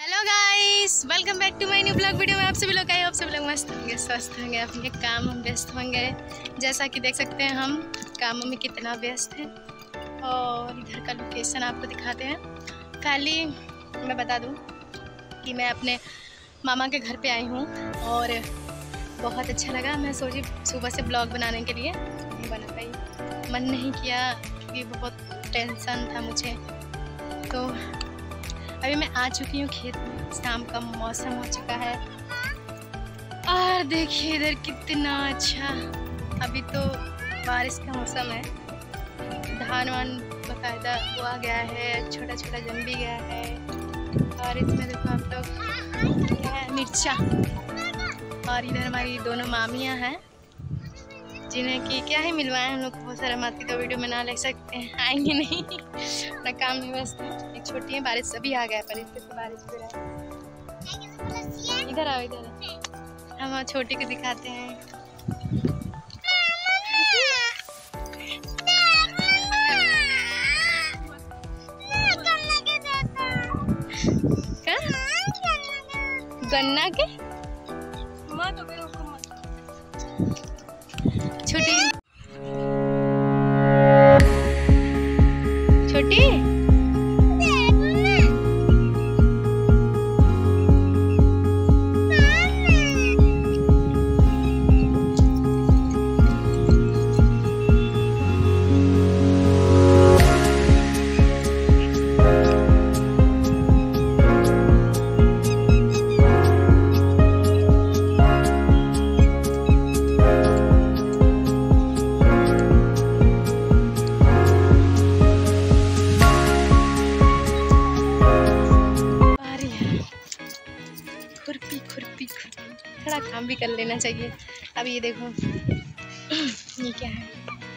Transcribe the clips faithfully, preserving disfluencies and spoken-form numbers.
Hello guys, welcome back to my new blog video में। आप सभी लोग आए, आप सभी लोग मस्त होंगे, स्वस्थ होंगे, अपने काम में व्यस्त होंगे। जैसा कि देख सकते हैं हम कामों में कितना व्यस्त हैं। और इधर का लोकेशन आपको दिखाते हैं। पहले मैं बता दूं कि मैं अपने मामा के घर पे आई हूँ और बहुत अच्छा लगा। मैं सोची सुबह से ब्लॉग बनाने के लिए, नहीं बना पाई, मन नहीं किया क्योंकि बहुत टेंशन था मुझे। तो अभी मैं आ चुकी हूँ खेत में, शाम का मौसम हो चुका है और देखिए इधर कितना अच्छा। अभी तो बारिश का मौसम है, धान वान बकायदा हुआ गया है, छोटा छोटा जम भी गया है। और इसमें देखो आप लोग क्या है, मिर्चा। और इधर हमारी दोनों मामियाँ हैं जिन्हें कि क्या ही मिलवाए हम लोग को, बहुत सारा माती तो वीडियो में ना ले सकते हैं, आएंगे नहीं अपना काम में व्यस्त है। एक छोटी है, बारिश अभी आ गया पर इससे बारिश हो रहा है। इधर आओ, इधर हम छोटी को दिखाते हैं। क्या गन्ना के छोटी छोटी खुरपी खुरपी खुरपी थोड़ा काम भी कर लेना चाहिए। अब ये देखो ये क्या है,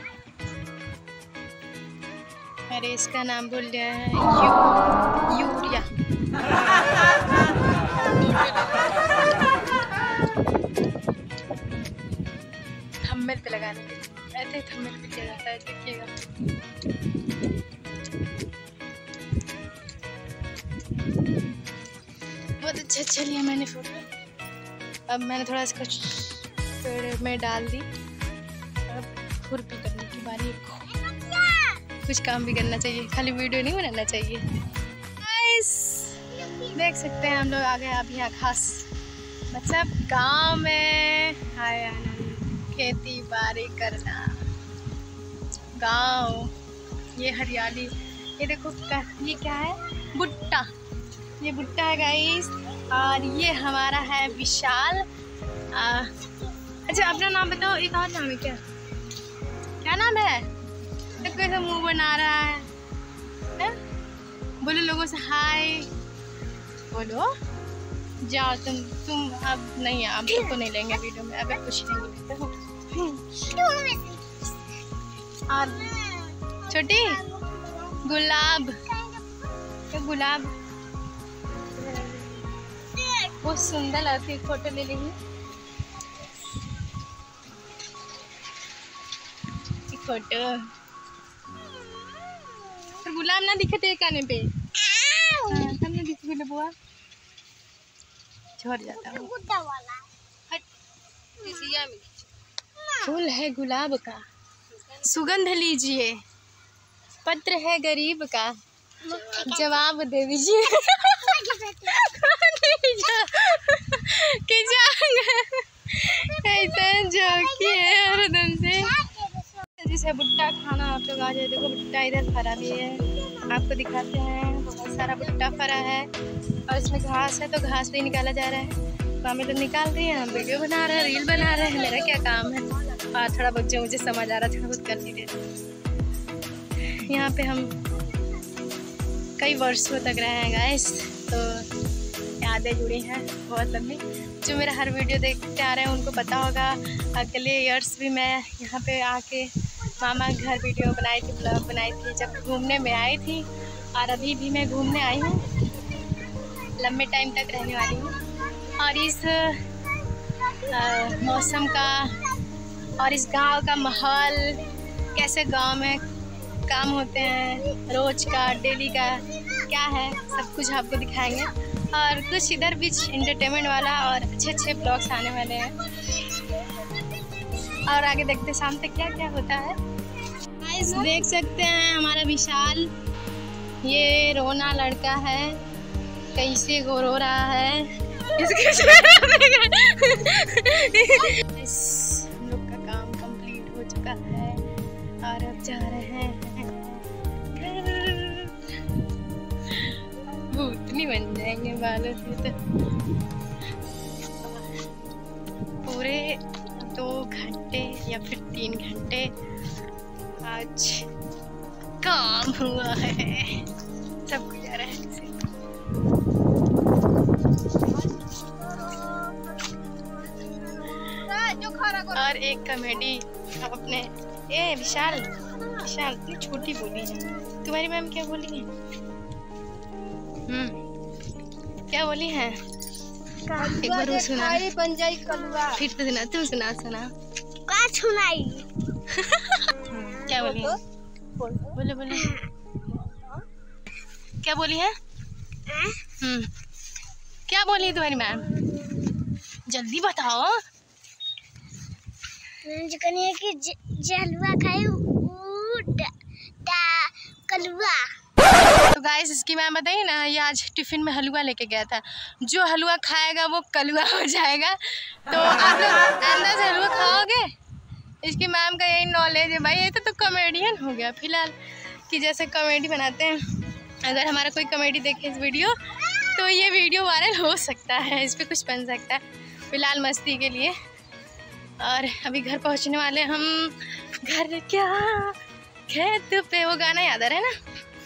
अरे इसका नाम भूल गया है, यू, यूरिया। थंबनेल पे लगाने के लिए, ऐसे थंबनेल पे किया जाता है, देखिएगा। बहुत अच्छा अच्छा लिया मैंने फोटो। अब मैंने थोड़ा इसको पेड़ में डाल दी। अब खुरपी करने की बारी, कुछ काम भी करना चाहिए, खाली वीडियो नहीं बनाना चाहिए। गाइस देख सकते हैं हम लोग आ गए अब यहाँ खास मतलब गांव में आया खेती बाड़ी करना। गांव, ये हरियाली, ये देखो ये क्या है, भुट्टा, ये भुट्टा है गाइस। और ये हमारा है विशाल। आ, अच्छा अपना नाम बताओ, एक और नाम है क्या, क्या नाम है? तो कैसे मुंह बना रहा है, है? बोलो लोगों से हाय बोलो। जाओ तुम तुम अब नहीं, अब तो नहीं लेंगे वीडियो में, अब कुछ नहीं लेते। और छोटी गुलाब, गुलाब बहुत सुंदर लगती है, फोटो ले लेंगे। फोटो तो गुलाब ना दिखे थे काने पे, तब ना दिखे बुआ, छोड़ जाता है। फूल है गुलाब का, सुगंध लीजिए, पत्र है गरीब का, जवाब दे दीजिए। जैसे भुट्टा खाना आप लोग आ जाए। देखो भुट्टा इधर फरा भी है, आपको दिखाते हैं, बहुत सारा भुट्टा फरा है। और इसमें घास है तो घास भी निकाला जा रहा है, मामी लोग निकाल रही हैं, हम वीडियो बना रहे हैं, रील बना रहे हैं, मेरा क्या काम है। और थोड़ा बहुत जो मुझे समझ आ रहा थोड़ा बहुत कर दी देते। यहाँ पे हम कई वर्षों तक रहे हैं गाइस, तो यादें जुड़ी हैं बहुत लंबी। जो मेरा हर वीडियो देखते आ रहे हैं उनको पता होगा, अगले ईयर्स भी मैं यहाँ पे आके मामा घर वीडियो बनाई थी, ब्लॉग बनाई थी, जब घूमने में आई थी। और अभी भी मैं घूमने आई हूँ, लंबे टाइम तक रहने वाली हूँ। और इस मौसम का और इस गांव का माहौल, कैसे गांव में काम होते हैं रोज का, डेली का क्या है, सब कुछ आपको दिखाएंगे। और कुछ इधर भी एंटरटेनमेंट वाला और अच्छे अच्छे ब्लॉग्स आने वाले हैं। और आगे देखते शाम तक क्या क्या होता है। गाइस देख सकते हैं हमारा विशाल, ये रोना लड़का है, कैसे गो रो रहा है। इस हम लोग का काम कंप्लीट हो चुका है और अब जा रहे हैं भूतनी बन जाएंगे बालों से। तो पूरे दो घंटे या फिर तीन घंटे आज काम हुआ है, सब गुजारा है इसे। और एक कॉमेडी अपने ए विशाल विशाल इतनी छोटी बोली है। तुम्हारी मैम क्या बोली है? हम्म क्या बोली है? एक बार सुना फिर तो सुना, तुम सुना सुना क्या सुनाई? क्या बोली है? बोलो बोलो क्या बोली है? हम्म क्या बोली है तुम्हारी मैम? जल्दी बताओ। कनिए कि जलवा खाए कलवा। तो गाइस इसकी मैम बताइए ना, ये आज टिफिन में हलवा लेके गया था। जो हलवा खाएगा वो कलवा हो जाएगा। तो आप लोग अंदर से हलवा खाओगे? इसकी मैम का यही नॉलेज है भाई। ये तो, तो कॉमेडियन हो गया फिलहाल, कि जैसे कॉमेडी बनाते हैं। अगर हमारा कोई कॉमेडी देखे इस वीडियो तो ये वीडियो वायरल हो सकता है, इस पर कुछ बन सकता है। फिलहाल मस्ती के लिए। और अभी घर पहुंचने वाले हम। घर क्या खेत पे, वो गाना याद आ रहा है ना?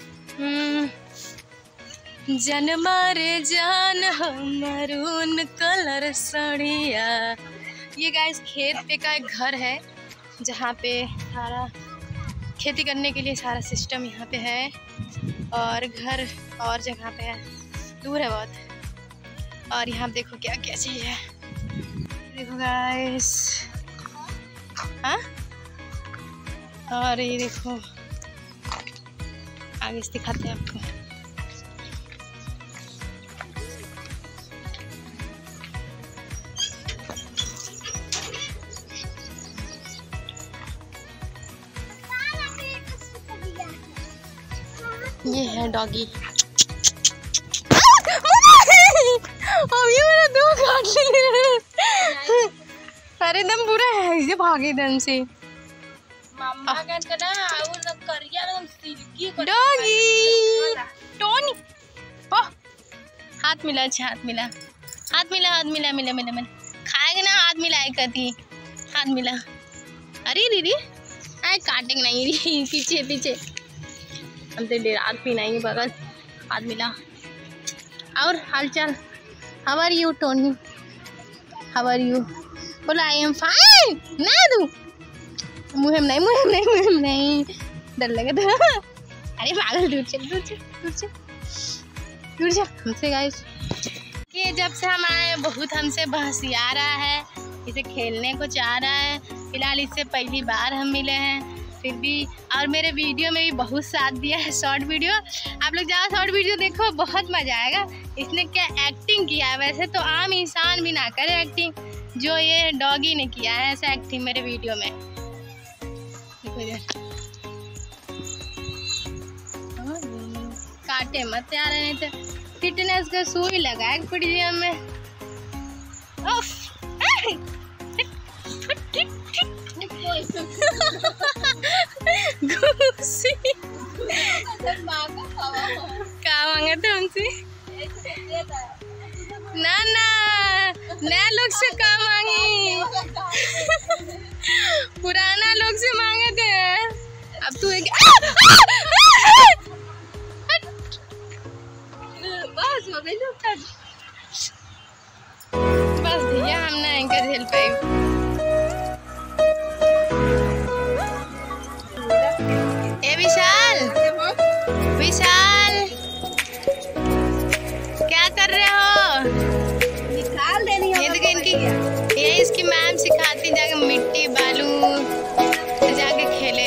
जन मारे जान हो मरून कलर सड़िया। ये गाइस खेत पे का एक घर है जहाँ पे सारा खेती करने के लिए सारा सिस्टम यहाँ पे है। और घर और जगह पे है, दूर है बहुत। और यहाँ पे देखो क्या क्या चीज़ है, देखो गाइस। हाँ और ये देखो आगे से दिखाते हैं आपको। ये है डॉगी। अभी मेरा दो काट लिए। अरे दम पूरा है, ये भागे दम से। मम्मा का ना और करिया एकदम सिल्की डॉगी टोनी। ओह हाथ मिला, अच्छा हाथ मिला, हाथ मिला, हाथ मिला, मिला मिला मिला। खाएगा ना, हाथ मिलाए करती, हाथ मिला। अरे दीदी आए काटेंगे नहीं री, पीछे पीछे हम तो रात भी नहीं बगल। हाथ मिला। और हालचाल? How are you Tony? How are you? बोला आई एम फाइन। ना दू मुहिम नहीं, मुहिम नहीं, मुहिम नहीं, डर लगा था। अरे पागल, दूर चल, दूर चल, दूर चल, दूर जा हमसे। गाइस कि जब से हम आए बहुत हमसे बहसिया रहा है, इसे खेलने को चाह रहा है। फिलहाल इससे पहली बार हम मिले हैं, फिर भी। और मेरे वीडियो में भी बहुत साथ दिया है, शॉर्ट वीडियो। आप लोग जाओ शॉर्ट वीडियो देखो, बहुत मज़ा आएगा। इसने क्या एक्टिंग किया है, वैसे तो आम इंसान भी ना करे एक्टिंग, जो ये डॉगी ने किया है ऐसा एक्टिंग मेरे वीडियो में। काटे मत यार, नहीं तो फिटनेस का सुई लगाए पड़ी में। क्या मांगा था हमसे? ना ना नया लोग से काम मांगी, पुराना लोग से मांगे थे। अब तू एक बस हो गई, बस भैया हम ना एंकर झेल पाए। ए विशाल, विशाल क्या कर रहे हो? निकाल देनी है। ये देखो इनकी, ये इसकी मैम सिखाती जाके मिट्टी बालू तो जाके खेले।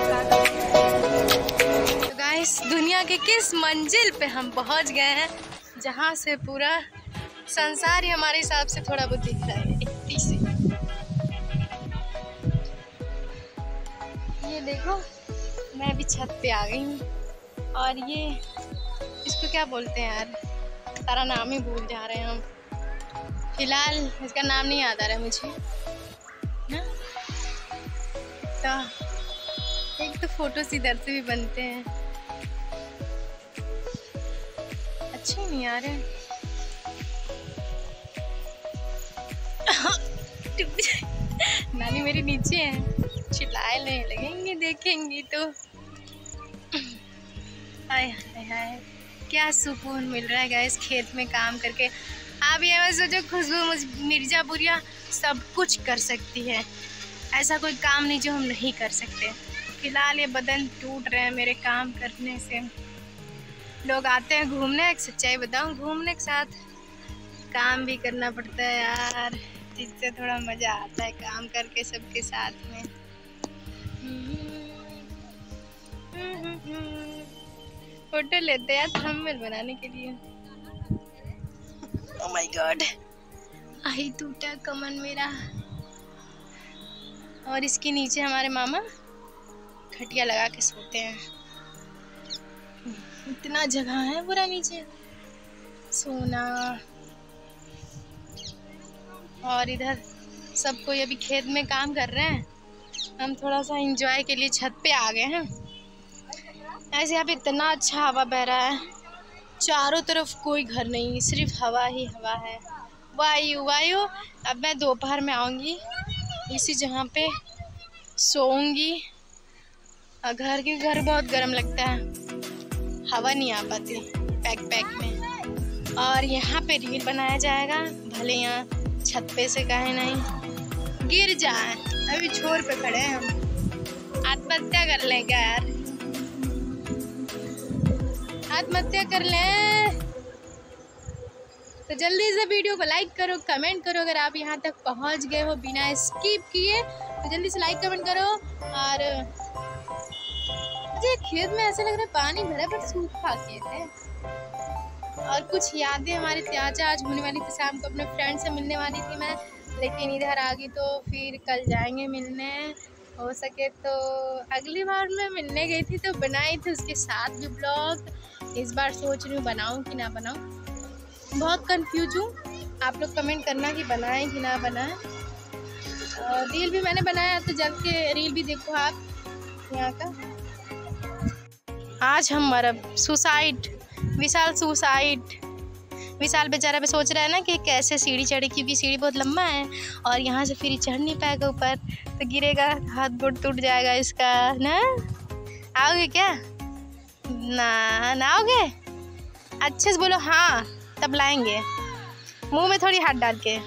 तो गाइस दुनिया के किस मंजिल पे हम पहुंच गए हैं जहाँ से पूरा संसार ही हमारे हिसाब से थोड़ा बहुत दिख रहा है। इतनी से ये देखो, मैं भी छत पे आ गई हूँ। और ये इसको क्या बोलते हैं यार, सारा नाम ही भूल जा रहे हैं हम। फिलहाल इसका नाम नहीं याद आ रहा है मुझे ना। तो एक तो फोटोज इधर से भी बनते हैं, अच्छे नहीं आ रहे। नानी मेरी नीचे है, चिल्लाने लगेंगे देखेंगी तो। हाय हाय हाय, क्या सुकून मिल रहा है गाइस खेत में काम करके। आप ये मत सोचो खुशबू मिर्ज़ापुरिया सब कुछ कर सकती है, ऐसा कोई काम नहीं जो हम नहीं कर सकते। फिलहाल ये बदन टूट रहे हैं मेरे काम करने से। लोग आते हैं घूमने, एक सच्चाई बताऊं, घूमने के साथ काम भी करना पड़ता है यार, जिससे थोड़ा मज़ा आता है काम करके सबके साथ में। फोटो लेते हैं थंबनेल बनाने के लिए। ओह माय गॉड, आई टूटा कमन मेरा। और इसके नीचे हमारे मामा खटिया लगा के सोते हैं। इतना जगह है पूरा नीचे सोना। और इधर सब कोई अभी खेत में काम कर रहे हैं, हम थोड़ा सा एंजॉय के लिए छत पे आ गए हैं। ऐसे यहाँ पे इतना अच्छा हवा बह रहा है, चारों तरफ कोई घर नहीं, सिर्फ हवा ही हवा है, वायु वायु। अब मैं दोपहर में आऊँगी इसी जगह पे सोऊंगी। और घर के घर बहुत गर्म लगता है, हवा नहीं आ पाती पैक पैक में। और यहाँ पे रील बनाया जाएगा, भले यहाँ छत पे से कहे नहीं गिर जाए। अभी छोर पे खड़े हैं हम, आत्महत्या कर लें क्या यार, आत्महत्या कर लें। तो जल्दी से वीडियो को लाइक करो, कमेंट करो। अगर आप यहाँ तक पहुँच गए हो बिना स्किप किए तो जल्दी से लाइक कमेंट करो। और मुझे खेत में ऐसा लग रहा है पानी भरा पर सूखा खेत है। और कुछ यादें हमारी ताज़ा आज होने वाली थी। शाम को अपने फ्रेंड से मिलने वाली थी मैं, लेकिन इधर आ गई, तो फिर कल जाएंगे मिलने। हो सके तो अगली बार मैं मिलने गई थी तो बनाई थी उसके साथ भी ब्लॉग। इस बार सोच रही हूँ बनाऊँ कि ना बनाऊँ, बहुत कंफ्यूज हूँ। आप लोग कमेंट करना कि बनाएं कि ना बनाएं। और रील भी मैंने बनाया, तो जब के रील भी देखो आप यहाँ का। आज हम मरब सुसाइड, विशाल सुसाइड। विशाल बेचारा भी सोच रहा है ना कि कैसे सीढ़ी चढ़े, क्योंकि सीढ़ी बहुत लंबा है और यहाँ से फिर चढ़ नहीं पाएगा ऊपर, तो गिरेगा, हाथ गोड़ टूट जाएगा इसका ना। आओगे क्या? ना ना आओगे? अच्छे से बोलो हाँ, तब लाएंगे। मुंह में थोड़ी हाथ डाल के,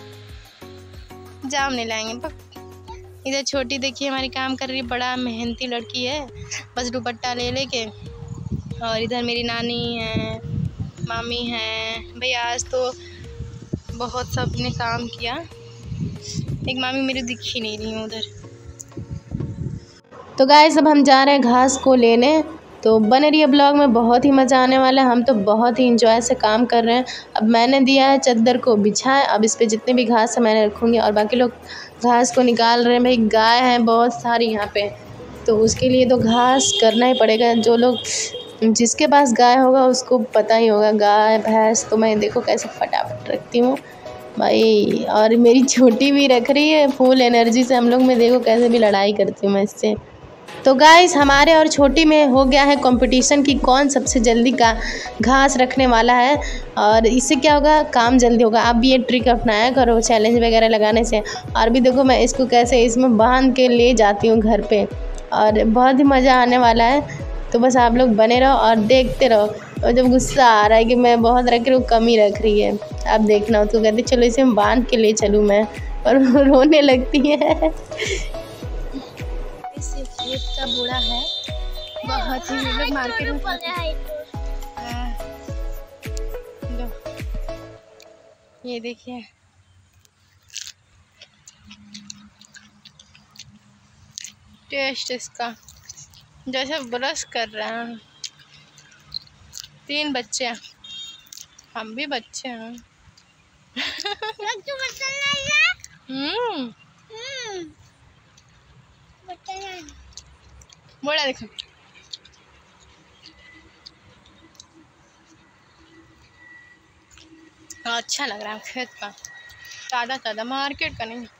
जाम नहीं लाएंगे। इधर छोटी देखिए हमारी काम कर रही है, बड़ा मेहनती लड़की है, बस दुपट्टा ले लेके। और इधर मेरी नानी है, मामी है। भाई आज तो बहुत सब ने काम किया, एक मामी मेरी दिख ही नहीं रही है उधर। तो गाइस अब हम जा रहे हैं घास को लेने, तो बने रहिए ब्लॉग में, बहुत ही मज़ा आने वाला है। हम तो बहुत ही इंजॉय से काम कर रहे हैं। अब मैंने दिया है चद्दर को बिछाए, अब इस पे जितने भी घास है मैंने रखूँगी और बाकी लोग घास को निकाल रहे हैं। भाई गाय है बहुत सारी यहाँ पे, तो उसके लिए तो घास करना ही पड़ेगा। जो लोग जिसके पास गाय होगा उसको पता ही होगा, गाय भैंस तो मैं देखो कैसे फटाफट रखती हूँ भाई। और मेरी छोटी भी रख रही है फुल एनर्जी से, हम लोग में देखो कैसे भी लड़ाई करती हूँ मैं इससे। तो गाइस हमारे और छोटी में हो गया है कंपटीशन कि कौन सबसे जल्दी का घास रखने वाला है, और इससे क्या होगा, काम जल्दी होगा। आप भी ये ट्रिक अपनाया करो चैलेंज वगैरह लगाने से। और भी देखो मैं इसको कैसे इसमें बांध के ले जाती हूँ घर पे, और बहुत ही मज़ा आने वाला है। तो बस आप लोग बने रहो और देखते रहो। और जब गुस्सा आ रहा है कि मैं बहुत रख रही हूँ, कम ही रख रही है, आप देखना। उसको कहते चलो इसे बांध के ले चलूँ मैं, और रोने लगती है। खेत का बूढ़ा है, बहुत ही लोग मार्केट में लो ये देखिए, टेस्ट इसका जैसे ब्रश कर रहे हैं। तीन बच्चे हम भी बच्चे हैं। हम्म हम्म बोला देखो अच्छा लग रहा है खेत का, ताज़ा ताज़ा, मार्केट का नहीं।